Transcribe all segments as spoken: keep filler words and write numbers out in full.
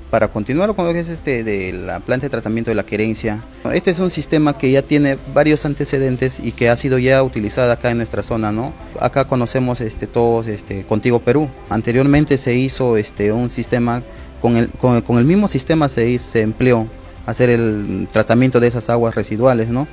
Para continuar con lo que es este de la planta de tratamiento de la querencia, este es un sistema que ya tiene varios antecedentes y que ha sido ya utilizada acá en nuestra zona, ¿no? Acá conocemos este, todos este, Contigo Perú. Anteriormente se hizo este, un sistema, con el, con, con el mismo sistema se, se empleó hacer el tratamiento de esas aguas residuales, ¿no?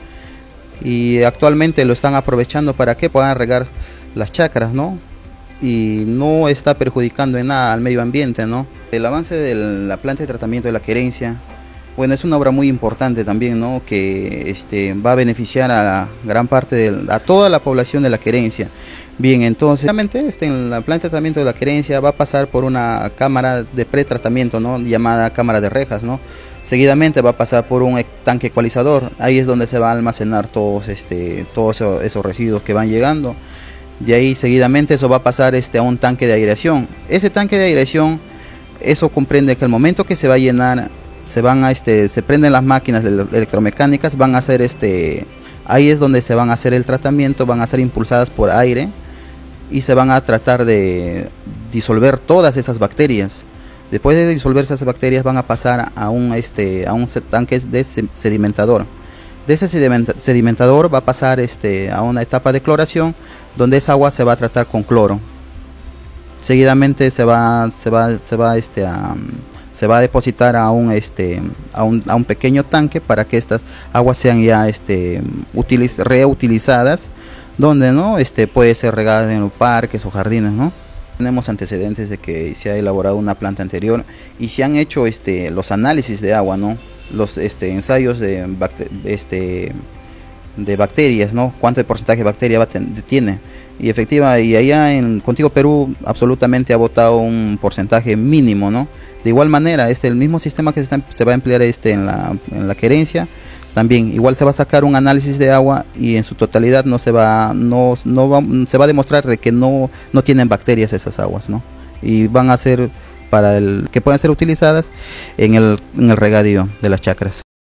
Y actualmente lo están aprovechando para que puedan regar las chacras, ¿no? Y no está perjudicando en nada al medio ambiente, ¿no? El avance de la planta de tratamiento de la querencia, bueno, es una obra muy importante también, ¿no? Que este, va a beneficiar a gran parte de a toda la población de la querencia. Bien, entonces, realmente este, en la planta de tratamiento de la querencia va a pasar por una cámara de pretratamiento, ¿no? Llamada cámara de rejas, ¿no? Seguidamente va a pasar por un tanque ecualizador. Ahí es donde se va a almacenar todos, este, todos esos, esos residuos que van llegando. De ahí seguidamente eso va a pasar este, a un tanque de aireación. Ese tanque de aireación, eso comprende que al momento que se va a llenar, se van a este, se prenden las máquinas electromecánicas, van a hacer este, ahí es donde se van a hacer el tratamiento, van a ser impulsadas por aire y se van a tratar de disolver todas esas bacterias. Después de disolverse esas bacterias van a pasar a un este, a un tanque de sedimentador. De ese sedimentador va a pasar este, a una etapa de cloración, donde esa agua se va a tratar con cloro. Seguidamente se va, se va, se va, este, a, se va a depositar a un, este, a un, a un pequeño tanque para que estas aguas sean ya este, utiliz, reutilizadas, donde no este, puede ser regadas en los parques o jardines, ¿no? Tenemos antecedentes de que se ha elaborado una planta anterior y se han hecho este, los análisis de agua, ¿no? Los este, ensayos de, este, de bacterias, ¿no? Cuánto de porcentaje de bacteria tiene. Y efectiva, y allá en Contigo Perú absolutamente ha botado un porcentaje mínimo, ¿no? De igual manera, es el mismo sistema que se, está, se va a emplear este, en, la, en la querencia. También igual se va a sacar un análisis de agua y en su totalidad no se va, no, no va, se va a demostrar de que no, no tienen bacterias esas aguas, ¿no? Y van a ser para el que puedan ser utilizadas en el, en el regadío de las chacras.